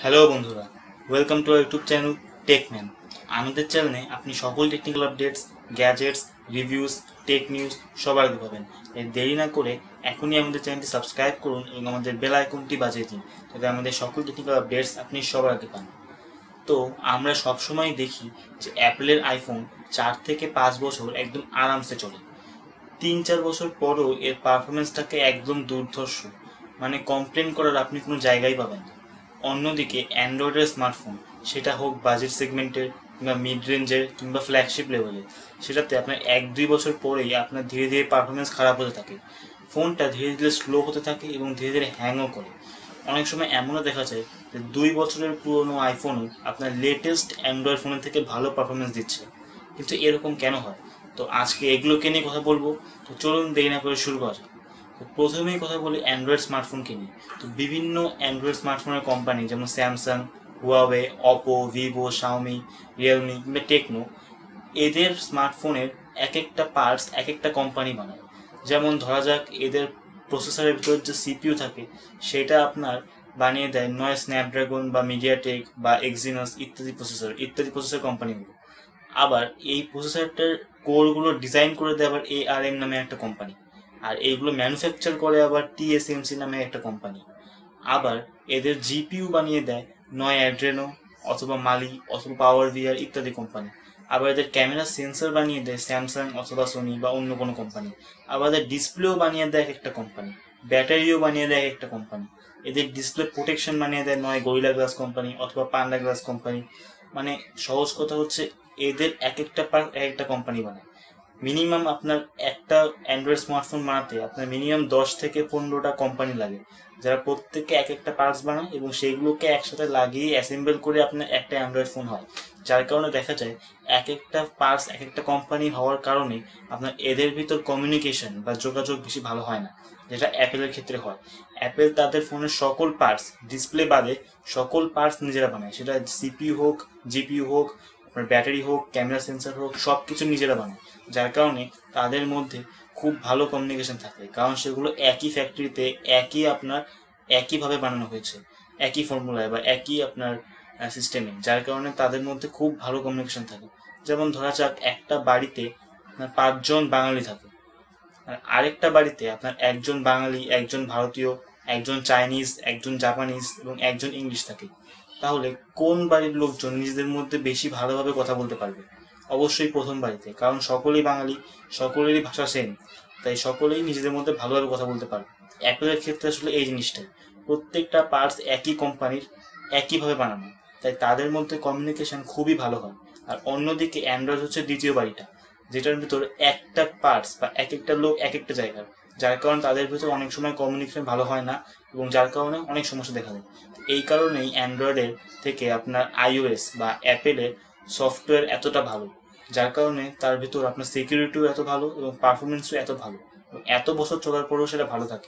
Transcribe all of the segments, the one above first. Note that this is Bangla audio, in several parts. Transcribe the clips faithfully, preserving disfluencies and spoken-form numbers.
হ্যালো বন্ধুরা, welcome to our YouTube channel Techman. আমাদের চ্যানেলে আপনি সকল technical updates, gadgets, reviews, tech news সবার আগে পাবেন। তাই দেরি না করে এখনই আমাদের চ্যানেলটি সাবস্ক্রাইব করুন এবং আমাদের বেল আইকনটি বাজিয়ে দিন, যাতে আমাদের সকল টেকনিক্যাল আপডেটস আপনি সবার আগে পান। তো আমরা সবসময় দেখি যে অ্যাপেলের আইফোন চার থেকে পাঁচ বছর একদম আরামসে চলে। তিন চার বছর পরও এর পারফরমেন্সটাকে একদম দুর্ধর্ষ, মানে কমপ্লেন করার আপনি কোনো জায়গায় পাবেন না। অন্যদিকে অ্যান্ড্রয়েডের স্মার্টফোন, সেটা হোক বাজেট সেগমেন্টের কিংবা মিড রেঞ্জের কিংবা ফ্ল্যাগশিপ লেভেলের, সেটাতে আপনার এক দুই বছর পরেই আপনার ধীরে ধীরে পারফরমেন্স খারাপ হতে থাকে। ফোনটা ধীরে ধীরে স্লো হতে থাকে এবং ধীরে ধীরে হ্যাংও করে। অনেক সময় এমনও দেখা যায় যে দুই বছরের পুরনো আইফোনও আপনার লেটেস্ট অ্যান্ড্রয়েড ফোনের থেকে ভালো পারফরমেন্স দিচ্ছে। কিন্তু এরকম কেন হয়? তো আজকে এগুলোকে নিয়ে কথা বলবো। তো চলুন দেরি না করে শুরু করা যাক। তো প্রথমেই কথা বলি অ্যান্ড্রয়েড স্মার্টফোনকে নিয়ে। তো বিভিন্ন অ্যান্ড্রয়েড স্মার্টফোনের কোম্পানি যেমন Samsung, Huawei, Oppo, Vivo, Xiaomi, Realme কিংবা টেকনো, এদের স্মার্টফোনের এক একটা পার্টস এক একটা কোম্পানি বানায়। যেমন ধরা যাক এদের প্রসেসরের ভিতর যে সিপিইউ থাকে সেটা আপনার বানিয়ে দেয় নয় স্ন্যাপড্রাগন বা মিডিয়াটেক বা এক্সিনস ইত্যাদি প্রসেসর ইত্যাদি প্রসেসর কোম্পানিগুলো। আবার এই প্রসেসরটার কোরগুলো ডিজাইন করে দেয় আবার এ আর এম নামে একটা কোম্পানি, আর এইগুলো ম্যানুফ্যাকচার করে আবার টি এস এম সি নামে একটা কোম্পানি। আবার এদের জিপিইউ বানিয়ে দেয় নয় অ্যাড্রেনো অথবা মালি অথবা পাওয়ার ভিআর ইত্যাদি কোম্পানি। আবার এদের ক্যামেরা সেন্সর বানিয়ে দেয় স্যামসাং অথবা সোনি বা অন্য কোনো কোম্পানি। আবার এদের ডিসপ্লেও বানিয়ে দেয় একটা কোম্পানি, ব্যাটারিও বানিয়ে দেয় একটা কোম্পানি। এদের ডিসপ্লে প্রোটেকশন বানিয়ে দেয় নয় গরিলা গ্লাস কোম্পানি অথবা পান্ডা গ্লাস কোম্পানি। মানে সহজ কথা হচ্ছে এদের এক একটা পার্ট এক একটা কোম্পানি বানায়। মিনিমাম আপনার একটা অ্যান্ড্রয়েড স্মার্টফোন বানাতে আপনার মিনিমাম দশ থেকে পনেরোটা কোম্পানি লাগে, যারা প্রত্যেকে এক একটা পার্টস বানায় এবং সেইগুলোকে একসাথে লাগিয়ে অ্যাসেম্বল করে আপনার একটা অ্যান্ড্রয়েড ফোন হয়। যার কারণে দেখা যায় এক একটা পার্টস এক একটা কোম্পানি হওয়ার কারণে আপনার এদের ভিতর কমিউনিকেশন বা যোগাযোগ বেশি ভালো হয় না, যেটা অ্যাপেলের ক্ষেত্রে হয়। অ্যাপেল তাদের ফোনের সকল পার্টস, ডিসপ্লে বাদে সকল পার্টস নিজেরা বানায়, সেটা সিপিইউ হোক, জিপিইউ হোক, আপনার ব্যাটারি হোক, ক্যামেরা সেন্সর হোক, সব কিছু নিজেরা বানায়। যার কারণে তাদের মধ্যে খুব ভালো কমিউনিকেশন থাকে, কারণ সেগুলো একই ফ্যাক্টরিতে একই আপনার একইভাবে বানানো হয়েছে, একই ফর্মুলায় বা একই আপনার সিস্টেমে। যার কারণে তাদের মধ্যে খুব ভালো কমিউনিকেশন থাকে। যেমন ধরা যাক একটা বাড়িতে আপনার পাঁচজন বাঙালি থাকে, আর আরেকটা বাড়িতে আপনার একজন বাঙালি, একজন ভারতীয়, একজন চাইনিজ, একজন জাপানিজ এবং একজন ইংলিশ থাকে। তাহলে কোন বাড়ির লোকজন নিজেদের মধ্যে বেশি ভালোভাবে কথা বলতে পারবে? অবশ্যই প্রথম বাড়িতে, কারণ সকলেই বাঙালি, সকলেরই ভাষা সেম, তাই সকলেই নিজেদের মধ্যে ভালোভাবে কথা বলতে পারবে। অ্যাপেলের ক্ষেত্রে আসলে এই জিনিসটাই, প্রত্যেকটা পার্টস একই কোম্পানির, একইভাবে বানানো, তাই তাদের মধ্যে কমিউনিকেশন খুবই ভালো হয়। আর অন্যদিকে অ্যান্ড্রয়েড হচ্ছে দ্বিতীয় বাড়িটা, যেটার ভিতর একটা পার্টস বা এক একটা লোক এক একটা জায়গার, যার কারণে তাদের ভিতর অনেক সময় কমিউনিকেশন ভালো হয় না এবং যার কারণে অনেক সমস্যা দেখা দেয়। এই কারণেই অ্যান্ড্রয়েডের থেকে আপনার আইওএস বা অ্যাপেলের সফটওয়্যার এতটা ভালো, যার কারণে তার ভিতর আপনার সিকিউরিটিও এত ভালো এবং পারফরমেন্সও এত ভালো, এত বছর চলার পরেও সেটা ভালো থাকে।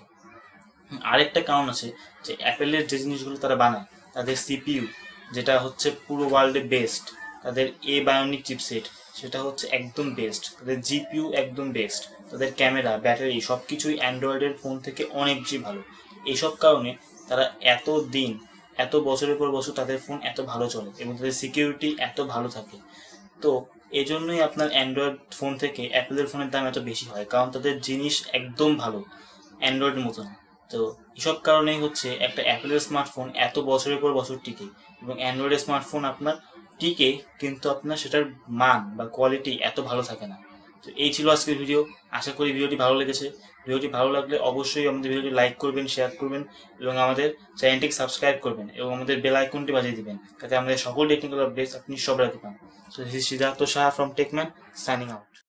আরেকটা কারণ আছে যে অ্যাপেলের যে জিনিসগুলো তারা বানায়, তাদের সিপিইউ যেটা হচ্ছে পুরো ওয়ার্ল্ডে বেস্ট, তাদের এ বায়োনিক চিপসেট সেটা হচ্ছে একদম বেস্ট, তাদের জিপিইউ একদম বেস্ট, তাদের ক্যামেরা, ব্যাটারি সব কিছুই অ্যান্ড্রয়েডের ফোন থেকে অনেক বেশি ভালো। এইসব কারণে তারা এত দিন, এত বছরের পর বছর তাদের ফোন এত ভালো চলে এবং তাদের সিকিউরিটি এত ভালো থাকে। তো এই জন্যই আপনার অ্যান্ড্রয়েড ফোন থেকে অ্যাপেলের ফোনের দাম এত বেশি হয়, কারণ তাদের জিনিস একদম ভালো, অ্যান্ড্রয়েডের মতো না। তো এসব কারণেই হচ্ছে একটা অ্যাপেলের স্মার্টফোন এত বছরের পর বছর টিকে এবং অ্যান্ড্রয়েডের স্মার্টফোন আপনার টিকে, কিন্তু আপনার সেটার মান বা কোয়ালিটি এত ভালো থাকে না। তো এই ছিল আজকের ভিডিও। আশা করি ভিডিওটি ভালো লেগেছে। ভিডিওটি ভালো লাগলে অবশ্যই আমাদের ভিডিওটি লাইক করবেন, শেয়ার করবেন এবং আমাদের চ্যানেলটিকে সাবস্ক্রাইব করবেন এবং আমাদের বেল আইকনটি বাজিয়ে দিবেন, যাতে আমাদের সকল টেকনিক্যাল আপডেটস আপনি সবার আগে পান। So this is Siddharth Shah from Techman, signing out.